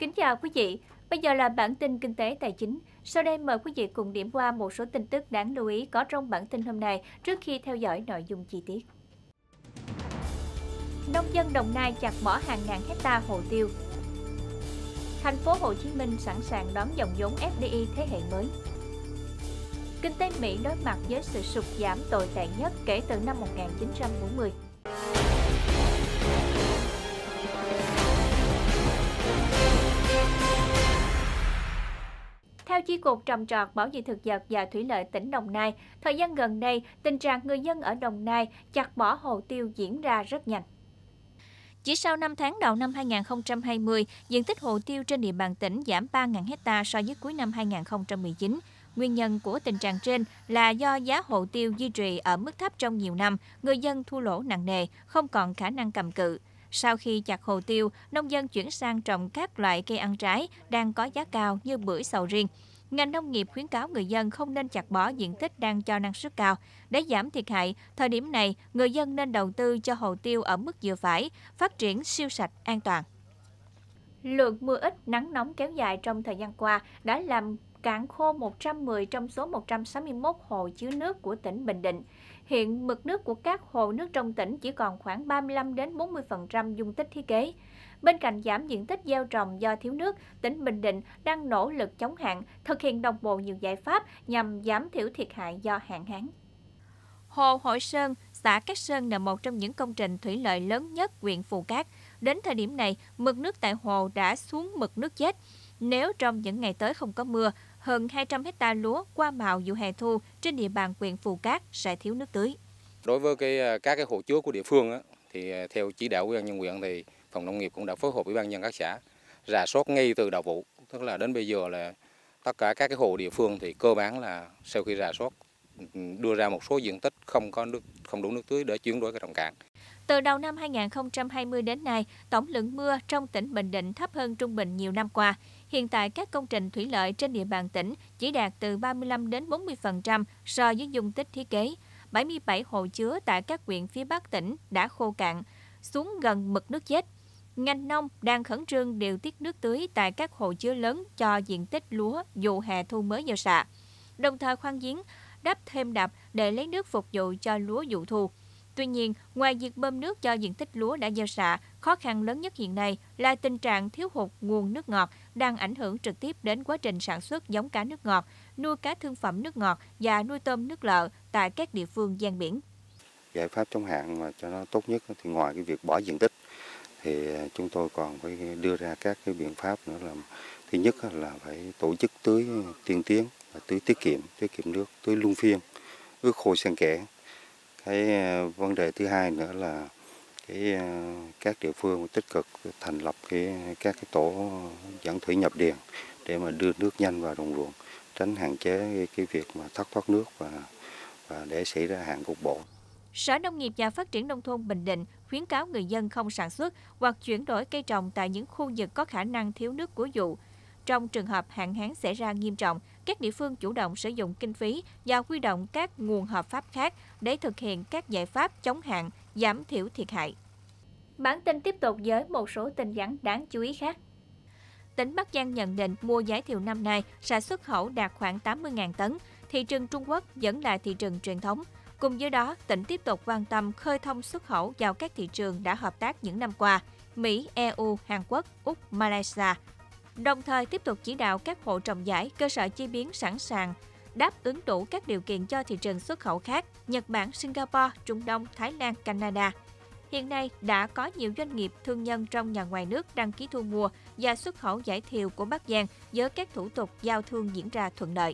Kính chào quý vị, bây giờ là bản tin kinh tế tài chính. Sau đây mời quý vị cùng điểm qua một số tin tức đáng lưu ý có trong bản tin hôm nay trước khi theo dõi nội dung chi tiết. Nông dân Đồng Nai chặt bỏ hàng ngàn hecta hồ tiêu. Thành phố Hồ Chí Minh sẵn sàng đón dòng vốn FDI thế hệ mới. Kinh tế Mỹ đối mặt với sự sụt giảm tồi tệ nhất kể từ năm 1940. Theo Chi cục Trồng trọt, Bảo vệ thực vật và Thủy lợi tỉnh Đồng Nai, thời gian gần đây, tình trạng người dân ở Đồng Nai chặt bỏ hồ tiêu diễn ra rất nhanh. Chỉ sau 5 tháng đầu năm 2020, diện tích hồ tiêu trên địa bàn tỉnh giảm 3.000 hecta so với cuối năm 2019. Nguyên nhân của tình trạng trên là do giá hồ tiêu duy trì ở mức thấp trong nhiều năm, người dân thua lỗ nặng nề, không còn khả năng cầm cự. Sau khi chặt hồ tiêu, nông dân chuyển sang trồng các loại cây ăn trái đang có giá cao như bưởi, sầu riêng. Ngành nông nghiệp khuyến cáo người dân không nên chặt bỏ diện tích đang cho năng suất cao. Để giảm thiệt hại, thời điểm này, người dân nên đầu tư cho hồ tiêu ở mức vừa phải, phát triển siêu sạch, an toàn. Lượng mưa ít, nắng nóng kéo dài trong thời gian qua đã làm cạn khô 110 trong số 161 hồ chứa nước của tỉnh Bình Định. Hiện mực nước của các hồ nước trong tỉnh chỉ còn khoảng 35 đến 40% dung tích thiết kế. Bên cạnh giảm diện tích gieo trồng do thiếu nước, tỉnh Bình Định đang nỗ lực chống hạn, thực hiện đồng bộ nhiều giải pháp nhằm giảm thiểu thiệt hại do hạn hán. Hồ Hội Sơn, xã Cát Sơn là một trong những công trình thủy lợi lớn nhất huyện Phù Cát. Đến thời điểm này, mực nước tại hồ đã xuống mực nước chết. Nếu trong những ngày tới không có mưa, hơn 200 hecta lúa qua màu vụ hè thu trên địa bàn huyện Phù Cát sẽ thiếu nước tưới. Đối với các cái hồ chứa của địa phương thì theo chỉ đạo của Ủy ban nhân huyện thì phòng nông nghiệp cũng đã phối hợp với Ủy ban nhân các xã rà soát ngay từ đầu vụ, tức là đến bây giờ là tất cả các cái hồ địa phương thì cơ bản là sau khi rà soát đưa ra một số diện tích không đủ nước tưới để chuyển đổi cái trồng cạn. Từ đầu năm 2020 đến nay, tổng lượng mưa trong tỉnh Bình Định thấp hơn trung bình nhiều năm qua. Hiện tại, các công trình thủy lợi trên địa bàn tỉnh chỉ đạt từ 35 đến 40% so với dung tích thiết kế. 77 hồ chứa tại các huyện phía Bắc tỉnh đã khô cạn, xuống gần mực nước chết. Ngành nông đang khẩn trương điều tiết nước tưới tại các hồ chứa lớn cho diện tích lúa vụ hè thu mới gieo xạ, đồng thời khoan giếng, đắp thêm đập để lấy nước phục vụ cho lúa vụ thu. Tuy nhiên, ngoài việc bơm nước cho diện tích lúa đã gieo xạ, khó khăn lớn nhất hiện nay là tình trạng thiếu hụt nguồn nước ngọt đang ảnh hưởng trực tiếp đến quá trình sản xuất giống cá nước ngọt, nuôi cá thương phẩm nước ngọt và nuôi tôm nước lợ tại các địa phương ven biển. Giải pháp chống hạn mà cho nó tốt nhất thì ngoài cái việc bỏ diện tích thì chúng tôi còn phải đưa ra các cái biện pháp nữa là thứ nhất là phải tổ chức tưới tiên tiến và tưới tiết kiệm nước, tưới luân phiên, ướt khô xen kẽ. Cái vấn đề thứ hai nữa là các địa phương tích cực thành lập các cái tổ dẫn thủy nhập điền để mà đưa nước nhanh vào đồng ruộng, tránh hạn chế cái việc mà thất thoát nước và để xảy ra hạn cục bộ. Sở Nông nghiệp và Phát triển Nông thôn Bình Định khuyến cáo người dân không sản xuất hoặc chuyển đổi cây trồng tại những khu vực có khả năng thiếu nước của vụ. Trong trường hợp hạn hán xảy ra nghiêm trọng, các địa phương chủ động sử dụng kinh phí và huy động các nguồn hợp pháp khác để thực hiện các giải pháp chống hạn, giảm thiểu thiệt hại. Bản tin tiếp tục với một số tin vắn đáng chú ý khác. Tỉnh Bắc Giang nhận định mùa vải thiều năm nay sẽ xuất khẩu đạt khoảng 80.000 tấn, thị trường Trung Quốc vẫn là thị trường truyền thống. Cùng với đó, tỉnh tiếp tục quan tâm khơi thông xuất khẩu vào các thị trường đã hợp tác những năm qua, Mỹ, EU, Hàn Quốc, Úc, Malaysia. Đồng thời tiếp tục chỉ đạo các hộ trồng vải, cơ sở chế biến sẵn sàng đáp ứng đủ các điều kiện cho thị trường xuất khẩu khác, Nhật Bản, Singapore, Trung Đông, Thái Lan, Canada. Hiện nay đã có nhiều doanh nghiệp, thương nhân trong và ngoài nước đăng ký thu mua và xuất khẩu vải thiều của Bắc Giang với các thủ tục giao thương diễn ra thuận lợi.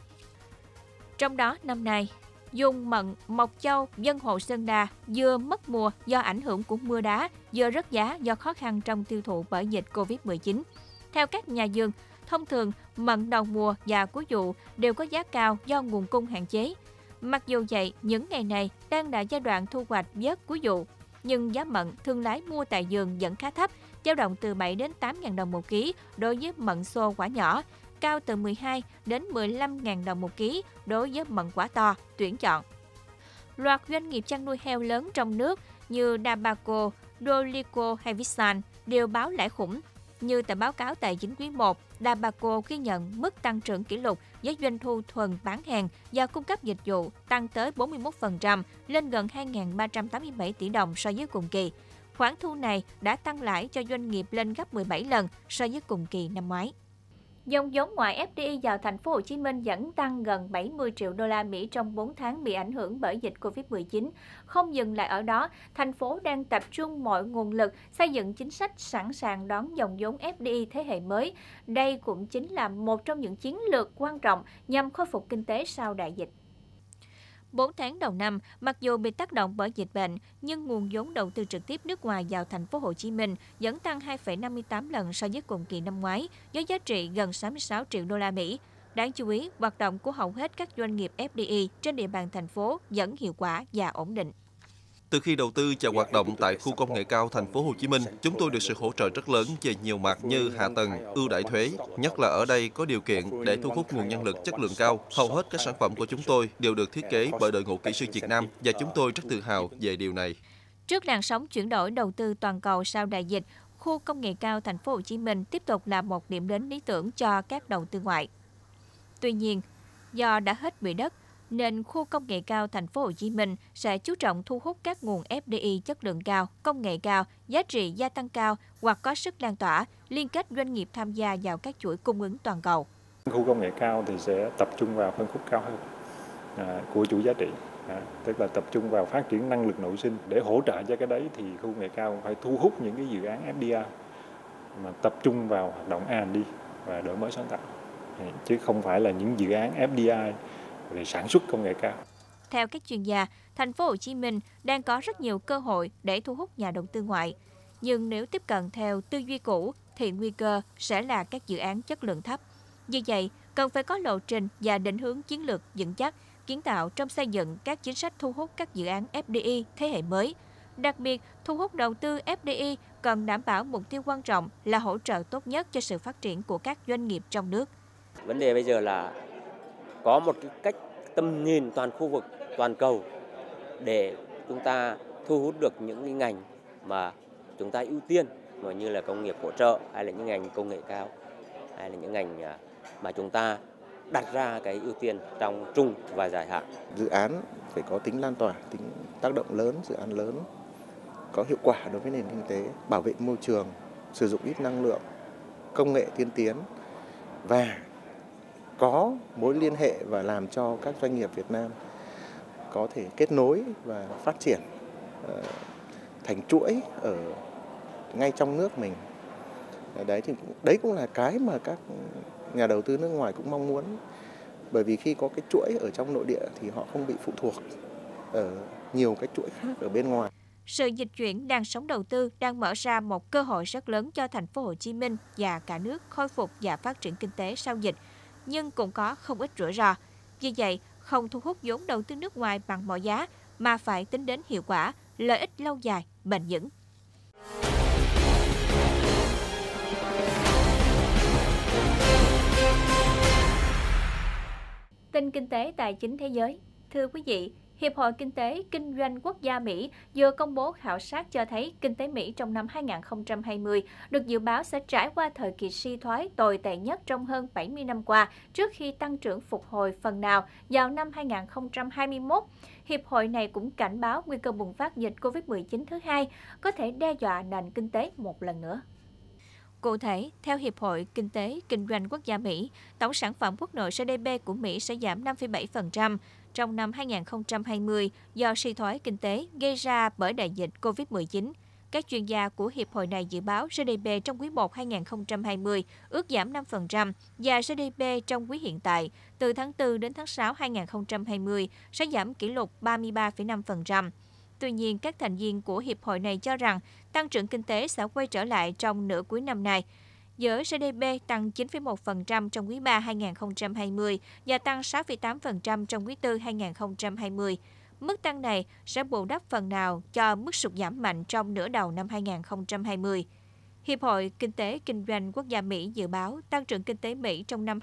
Trong đó, năm nay, Dung, Mận, Mộc Châu, Vân Hồ, Sơn Đà vừa mất mùa do ảnh hưởng của mưa đá, vừa rớt giá do khó khăn trong tiêu thụ bởi dịch Covid-19. Theo các nhà vườn, thông thường mận đầu mùa và cuối vụ đều có giá cao do nguồn cung hạn chế. Mặc dù vậy, những ngày này đang là giai đoạn thu hoạch vớt cuối vụ, nhưng giá mận thương lái mua tại vườn vẫn khá thấp, dao động từ 7 đến 8.000 đồng một ký đối với mận xô quả nhỏ, cao từ 12 đến 15.000 đồng một ký đối với mận quả to, tuyển chọn. Loạt doanh nghiệp chăn nuôi heo lớn trong nước như Dabaco, Dolico hay Visan đều báo lãi khủng. Như tại báo cáo tài chính quý 1, Dabaco ghi nhận mức tăng trưởng kỷ lục với doanh thu thuần bán hàng và cung cấp dịch vụ tăng tới 41%, lên gần 2.387 tỷ đồng so với cùng kỳ. Khoản thu này đã tăng lãi cho doanh nghiệp lên gấp 17 lần so với cùng kỳ năm ngoái. Dòng vốn ngoại FDI vào thành phố Hồ Chí Minh vẫn tăng gần 70 triệu đô la Mỹ trong 4 tháng bị ảnh hưởng bởi dịch Covid-19. Không dừng lại ở đó, thành phố đang tập trung mọi nguồn lực xây dựng chính sách sẵn sàng đón dòng vốn FDI thế hệ mới. Đây cũng chính là một trong những chiến lược quan trọng nhằm khôi phục kinh tế sau đại dịch. 4 tháng đầu năm, mặc dù bị tác động bởi dịch bệnh, nhưng nguồn vốn đầu tư trực tiếp nước ngoài vào thành phố Hồ Chí Minh vẫn tăng 2,58 lần so với cùng kỳ năm ngoái, với giá trị gần 66 triệu đô la Mỹ. Đáng chú ý, hoạt động của hầu hết các doanh nghiệp FDI trên địa bàn thành phố vẫn hiệu quả và ổn định. Từ khi đầu tư và hoạt động tại khu công nghệ cao thành phố Hồ Chí Minh, chúng tôi được sự hỗ trợ rất lớn về nhiều mặt như hạ tầng, ưu đãi thuế, nhất là ở đây có điều kiện để thu hút nguồn nhân lực chất lượng cao. Hầu hết các sản phẩm của chúng tôi đều được thiết kế bởi đội ngũ kỹ sư Việt Nam và chúng tôi rất tự hào về điều này. Trước làn sóng chuyển đổi đầu tư toàn cầu sau đại dịch, khu công nghệ cao thành phố Hồ Chí Minh tiếp tục là một điểm đến lý tưởng cho các đầu tư ngoại. Tuy nhiên, do đã hết quỹ đất, nên khu công nghệ cao thành phố Hồ Chí Minh sẽ chú trọng thu hút các nguồn FDI chất lượng cao, công nghệ cao, giá trị gia tăng cao hoặc có sức lan tỏa, liên kết doanh nghiệp tham gia vào các chuỗi cung ứng toàn cầu. Khu công nghệ cao thì sẽ tập trung vào phân khúc cao hơn của chuỗi giá trị, tức là tập trung vào phát triển năng lực nội sinh. Để hỗ trợ cho cái đấy thì khu công nghệ cao phải thu hút những cái dự án FDI mà tập trung vào hoạt động R&D và đổi mới sáng tạo, chứ không phải là những dự án FDI về sản xuất công nghệ cao. Theo các chuyên gia, thành phố Hồ Chí Minh đang có rất nhiều cơ hội để thu hút nhà đầu tư ngoại. Nhưng nếu tiếp cận theo tư duy cũ thì nguy cơ sẽ là các dự án chất lượng thấp. Vì vậy, cần phải có lộ trình và định hướng chiến lược vững chắc, kiến tạo trong xây dựng các chính sách thu hút các dự án FDI thế hệ mới. Đặc biệt, thu hút đầu tư FDI cần đảm bảo mục tiêu quan trọng là hỗ trợ tốt nhất cho sự phát triển của các doanh nghiệp trong nước. Vấn đề bây giờ là có một cái cách tầm nhìn toàn khu vực, toàn cầu để chúng ta thu hút được những cái ngành mà chúng ta ưu tiên, như là công nghiệp hỗ trợ hay là những ngành công nghệ cao hay là những ngành mà chúng ta đặt ra cái ưu tiên trong trung và dài hạn. Dự án phải có tính lan tỏa, tính tác động lớn, dự án lớn, có hiệu quả đối với nền kinh tế, bảo vệ môi trường, sử dụng ít năng lượng, công nghệ tiên tiến và có mối liên hệ và làm cho các doanh nghiệp Việt Nam có thể kết nối và phát triển thành chuỗi ở ngay trong nước mình. Đấy cũng là cái mà các nhà đầu tư nước ngoài cũng mong muốn, bởi vì khi có cái chuỗi ở trong nội địa thì họ không bị phụ thuộc ở nhiều cái chuỗi khác ở bên ngoài. Sự dịch chuyển làn sóng đầu tư đang mở ra một cơ hội rất lớn cho thành phố Hồ Chí Minh và cả nước khôi phục và phát triển kinh tế sau dịch, nhưng cũng có không ít rủi ro. Vì vậy, không thu hút vốn đầu tư nước ngoài bằng mọi giá mà phải tính đến hiệu quả, lợi ích lâu dài, bền vững. Tin kinh tế tài chính thế giới. Thưa quý vị, Hiệp hội Kinh tế Kinh doanh Quốc gia Mỹ vừa công bố khảo sát cho thấy kinh tế Mỹ trong năm 2020 được dự báo sẽ trải qua thời kỳ suy thoái tồi tệ nhất trong hơn 70 năm qua trước khi tăng trưởng phục hồi phần nào vào năm 2021. Hiệp hội này cũng cảnh báo nguy cơ bùng phát dịch COVID-19 thứ hai có thể đe dọa nền kinh tế một lần nữa. Cụ thể, theo Hiệp hội Kinh tế Kinh doanh Quốc gia Mỹ, tổng sản phẩm quốc nội GDP của Mỹ sẽ giảm 5,7% trong năm 2020 do suy thoái kinh tế gây ra bởi đại dịch COVID-19. Các chuyên gia của Hiệp hội này dự báo GDP trong quý 1 2020 ước giảm 5% và GDP trong quý hiện tại từ tháng 4 đến tháng 6 2020 sẽ giảm kỷ lục 33,5%. Tuy nhiên, các thành viên của Hiệp hội này cho rằng tăng trưởng kinh tế sẽ quay trở lại trong nửa cuối năm nay. Với GDP tăng 9,1% trong quý 3 2020 và tăng 6,8% trong quý 4 2020. Mức tăng này sẽ bù đắp phần nào cho mức sụt giảm mạnh trong nửa đầu năm 2020. Hiệp hội Kinh tế Kinh doanh Quốc gia Mỹ dự báo tăng trưởng kinh tế Mỹ trong năm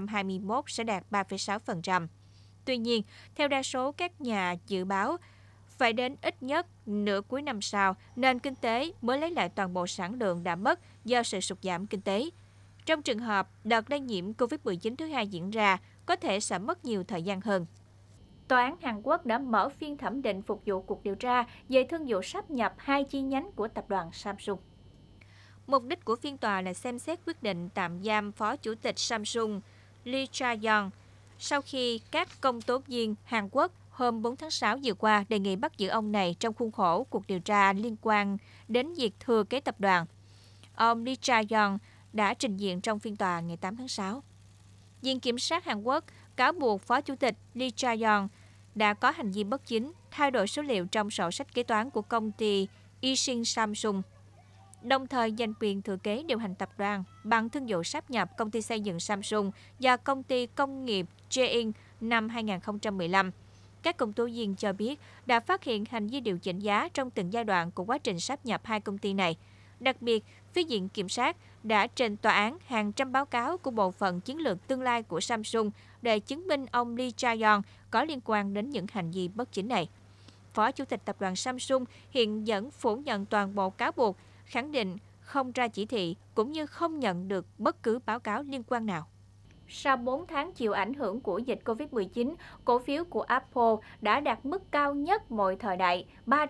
2021 sẽ đạt 3,6%. Tuy nhiên, theo đa số các nhà dự báo, Phải đến ít nhất nửa cuối năm sau, nền kinh tế mới lấy lại toàn bộ sản lượng đã mất do sự sụt giảm kinh tế. Trong trường hợp đợt lây nhiễm COVID-19 thứ hai diễn ra, có thể sẽ mất nhiều thời gian hơn. Tòa án Hàn Quốc đã mở phiên thẩm định phục vụ cuộc điều tra về thương vụ sáp nhập 2 chi nhánh của tập đoàn Samsung. Mục đích của phiên tòa là xem xét quyết định tạm giam Phó Chủ tịch Samsung Lee Cha-yong sau khi các công tố viên Hàn Quốc hôm 4 tháng 6 vừa qua đề nghị bắt giữ ông này trong khuôn khổ cuộc điều tra liên quan đến việc thừa kế tập đoàn. Ông Lee Cha-yong đã trình diện trong phiên tòa ngày 8 tháng 6. Viện Kiểm sát Hàn Quốc cáo buộc Phó Chủ tịch Lee Cha-yong đã có hành vi bất chính, thay đổi số liệu trong sổ sách kế toán của công ty Ishin Samsung, đồng thời giành quyền thừa kế điều hành tập đoàn bằng thương vụ sáp nhập công ty xây dựng Samsung và công ty công nghiệp Jaein năm 2015. Các công tố viên cho biết đã phát hiện hành vi điều chỉnh giá trong từng giai đoạn của quá trình sáp nhập hai công ty này. Đặc biệt, phía Viện Kiểm sát đã trình tòa án hàng trăm báo cáo của bộ phận chiến lược tương lai của Samsung để chứng minh ông Lee Cha-yong có liên quan đến những hành vi bất chính này. Phó Chủ tịch tập đoàn Samsung hiện vẫn phủ nhận toàn bộ cáo buộc, khẳng định không ra chỉ thị cũng như không nhận được bất cứ báo cáo liên quan nào. Sau 4 tháng chịu ảnh hưởng của dịch COVID-19, cổ phiếu của Apple đã đạt mức cao nhất mọi thời đại,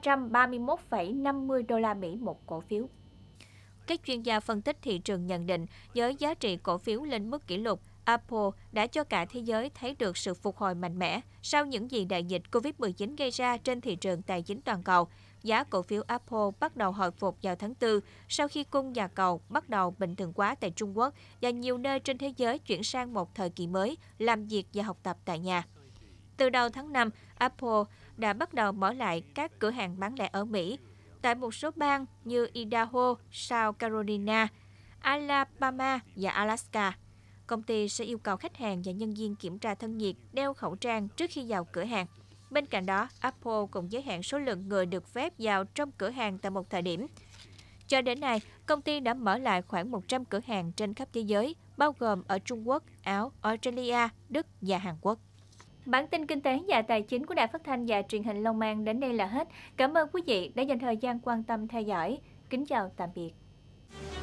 331,50 đô la Mỹ một cổ phiếu. Các chuyên gia phân tích thị trường nhận định với giá trị cổ phiếu lên mức kỷ lục, Apple đã cho cả thế giới thấy được sự phục hồi mạnh mẽ sau những gì đại dịch COVID-19 gây ra trên thị trường tài chính toàn cầu. Giá cổ phiếu Apple bắt đầu hồi phục vào tháng 4 sau khi cung và cầu bắt đầu bình thường hóa tại Trung Quốc và nhiều nơi trên thế giới chuyển sang một thời kỳ mới, làm việc và học tập tại nhà. Từ đầu tháng 5, Apple đã bắt đầu mở lại các cửa hàng bán lẻ ở Mỹ. Tại một số bang như Idaho, South Carolina, Alabama và Alaska, công ty sẽ yêu cầu khách hàng và nhân viên kiểm tra thân nhiệt, đeo khẩu trang trước khi vào cửa hàng. Bên cạnh đó, Apple cũng giới hạn số lượng người được phép vào trong cửa hàng tại một thời điểm. Cho đến nay, công ty đã mở lại khoảng 100 cửa hàng trên khắp thế giới, bao gồm ở Trung Quốc, Áo, Australia, Đức và Hàn Quốc. Bản tin kinh tế và tài chính của Đài Phát thanh và Truyền hình Long An đến đây là hết. Cảm ơn quý vị đã dành thời gian quan tâm theo dõi. Kính chào tạm biệt.